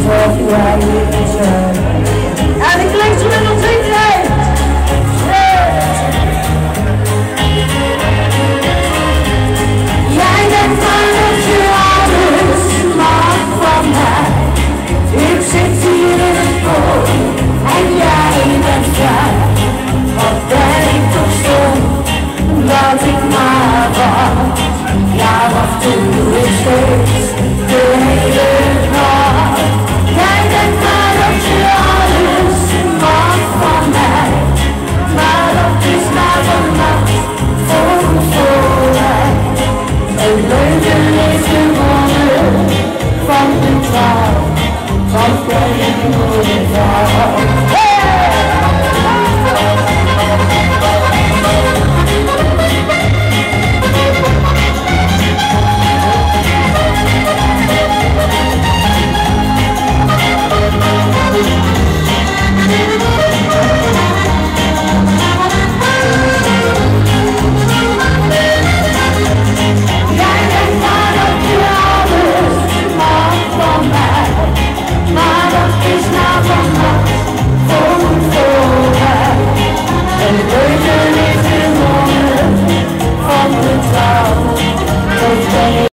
En ik lees je met nog steeds uit. Jij denkt maar dat je alles mag van mij. Ik zit hier in het koor en jij bent vrij. Wat ben ik toch stom dat ik maar wacht. Ja, wachten doe ik steeds de hele nacht. Jij denkt maar dat je alles mag van mij, maar dat is maar vannacht voorbij. Een leugen is gewonnen van de trouw, van de vrouw.